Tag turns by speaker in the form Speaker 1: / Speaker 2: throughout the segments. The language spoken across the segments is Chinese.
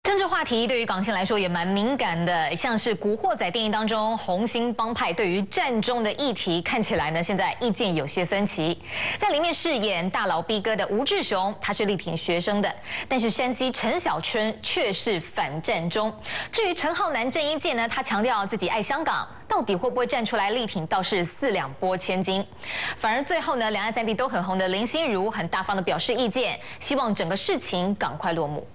Speaker 1: 政治话题对于港星来说也蛮敏感的，像是《古惑仔》电影当中红星帮派对于战中的议题，看起来呢现在意见有些分歧。在里面饰演大佬逼哥的吴志雄，他是力挺学生的，但是山鸡陈小春却是反战中。至于陈浩南郑伊健呢，他强调自己爱香港，到底会不会站出来力挺，倒是四两拨千斤。反而最后呢，两岸三地都很红的林心如很大方的表示意见，希望整个事情赶快落幕。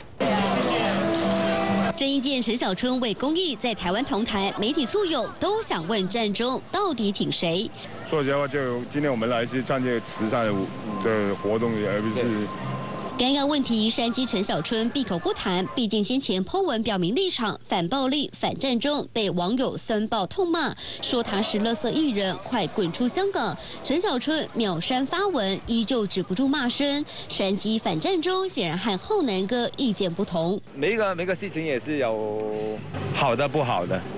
Speaker 2: 郑伊健、陈小春为公益在台湾同台，媒体簇拥，都想问战中到底挺谁？
Speaker 3: 说实话，就今天我们来是参加慈善的活动，而不是。
Speaker 2: 尴尬问题，山鸡陈小春闭口不谈，毕竟先前po文表明立场，反暴力、反战中，被网友酸爆痛骂，说他是垃圾艺人，快滚出香港。陈小春秒删发文，依旧止不住骂声。山鸡反战中，显然和浩南哥意见不同。
Speaker 4: 每个事情也是有好的不好的。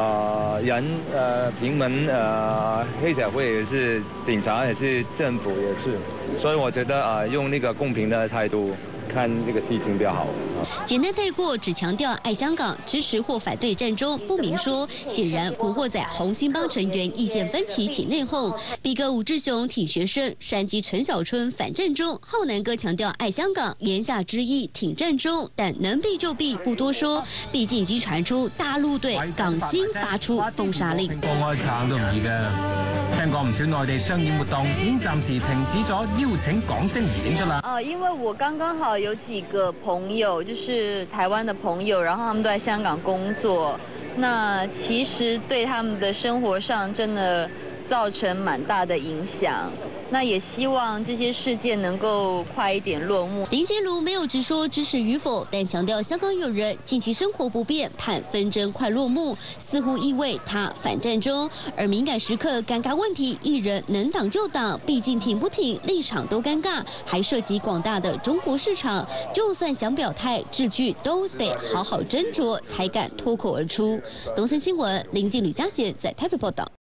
Speaker 4: 平民黑社会也是，警察也是，政府也是，所以我觉得用那个公平的态度看这个事情比较好。
Speaker 2: 简单带过，只强调爱香港，支持或反对战中，不明说。显然，古惑仔红星帮成员意见分歧起内讧。逼哥吴志雄挺学生，山鸡陈小春反战中，浩南哥强調愛香港，言下之意挺戰中，但能避就避，不多說。畢竟已經傳出大陸對港星發出封殺令。
Speaker 5: 公開撐都唔易嘅，聽講唔少內地商演活動已經暫時停止咗邀請港星而演出啦。
Speaker 6: 因為我剛好有幾個朋友，就是台灣的朋友，然後他們都在香港工作，那其實對他們的生活上真的造成蠻大的影響。 那也希望這些事件能夠快一點落幕。
Speaker 2: 林心如沒有直說支持與否，但強調香港有人近期生活不便，盼紛爭快落幕，似乎意味他反戰中。而敏感時刻尷尬問題，藝人能擋就擋，畢竟挺不挺立場都尷尬，還涉及廣大的中國市場，就算想表態，字句都得好好斟酌，才敢脫口而出。東森新聞林靜呂嘉賢在台北報道。